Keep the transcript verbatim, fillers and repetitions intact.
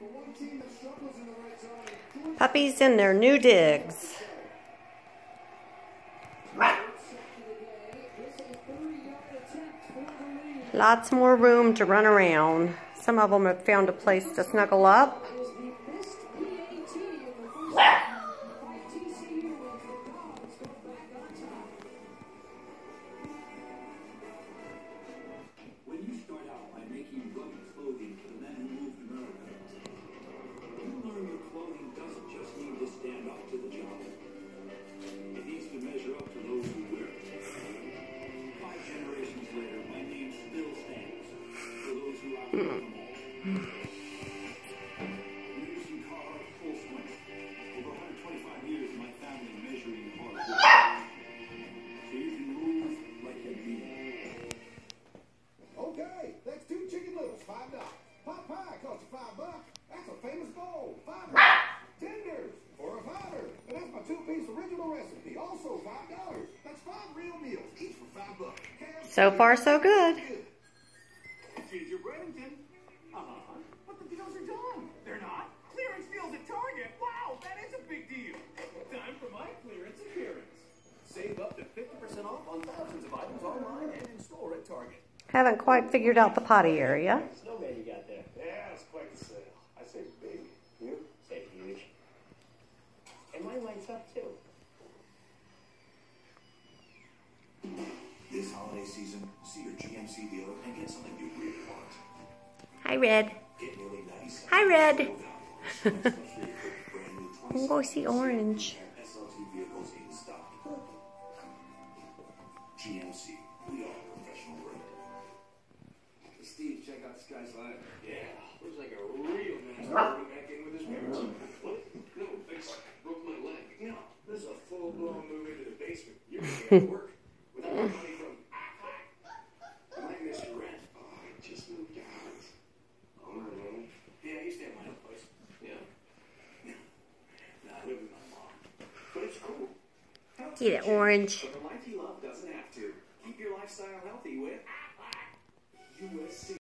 Puppies in their new digs. Lots more room to run around. Some of them have found a place to snuggle up. Okay, that's two chicken littles, five dollars. Pot pie cost you five bucks. That's a famous bowl, five bucks. Tenders for a fiver, and that's my two-piece original recipe, also five dollars. That's five real meals, each for five bucks. So far, so good. Ginger Breddington. Uh-huh. But the deals are done. They're not. Clearance deals at Target. Wow, that is a big deal. Time for my clearance appearance. Save up to fifty percent off on thousands of items online and in store at Target. Haven't quite figured out the potty area. Snowman you got there. Yeah, it's quite the sale. I say big. You say huge. And mine lights up too. This holiday season, see your G M C dealer and get something you really want. Hi, Red. Get nearly ninety-seven Hi, Red. I'm going to see Orange. S L T vehicles in stock. G M C, we are professional grade. Steve, check out this guy's line. Yeah, looks like a real man starting back in with his parents. What? No, I just broke my leg. No, this is a full-blown move into the basement. You're gonna get to work without the money from. I might miss your rent. Oh, I just moved out. Oh, no. Yeah, I used to have my own place. Yeah. Yeah. Nah, I live with my mom. But it's cool. Get it, Orange. But the life you love doesn't have to. Keep your lifestyle healthy with U S C.